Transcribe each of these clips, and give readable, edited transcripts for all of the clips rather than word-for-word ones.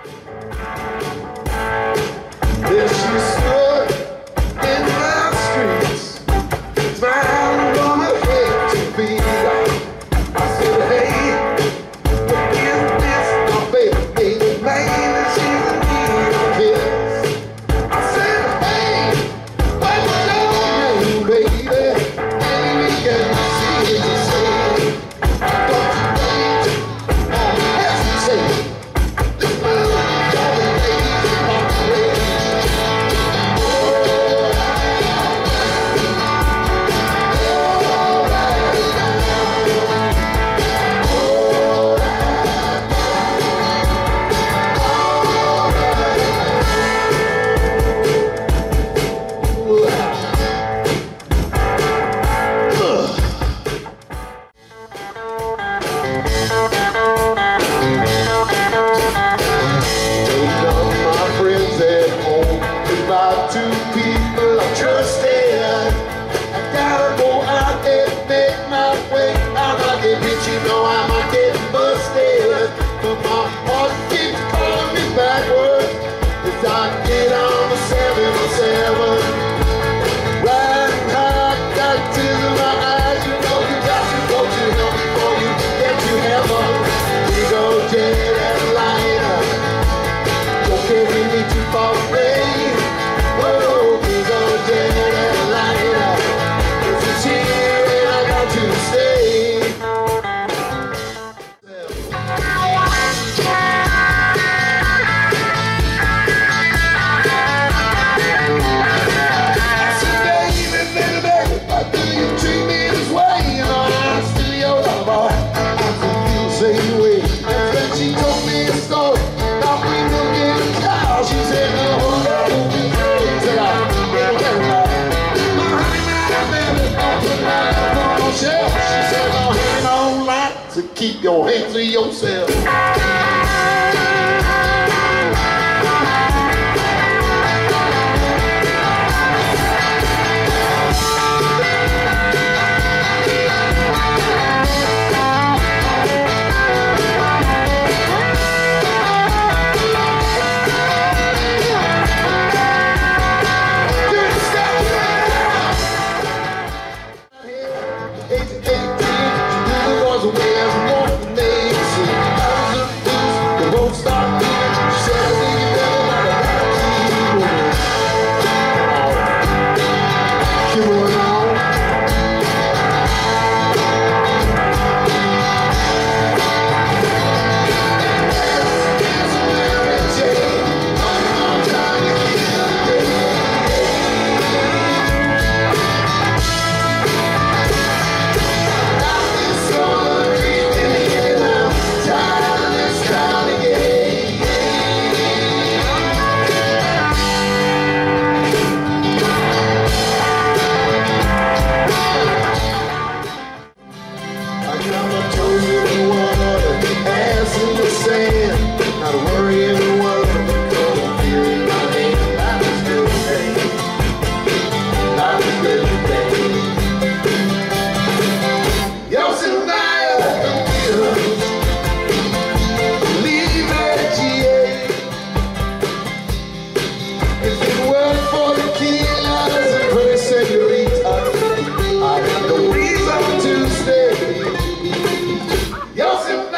There she stood in my streets, smiling on her head to be like. I said, hey, what is this? My baby made it plain that she's in need of kiss. I said, hey, what's your name, baby? Maybe can you see what you say? Don't you wait, don't hesitate. This move, all the ladies are great. Two people I trusted. I gotta go out there and make my way. I'm gonna get rich, you know I might get busted. But my heart keeps calling me backwards as I get on the 707. Riding high, got tears in my eyes. You know you got to go to hell before you get to heaven. We go jet and liner. Don't carry me too far away. Oh, we go jet and liner. If it's here, I got to stay. I said, baby, why do you treat me this way? You know, I'm still your lover. I feel the same way. And then she told me a story about we were getting cows. She said, no, she said, no, ain't no lie, so keep your hands to yourself. Not a worry in the world, because I'm feeling my name. Life is good today. Life is good today. Yo, Sylvia, leave at GA. If it weren't for the killers and her senorita, I'd have no reason to stay. Yo, Sylvia,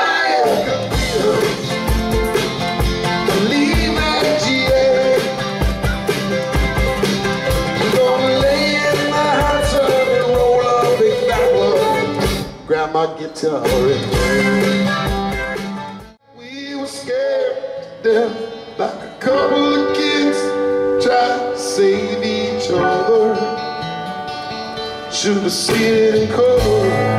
grab my guitar and we were scared to death, like a couple of kids trying to save each other. Should have seen it in color.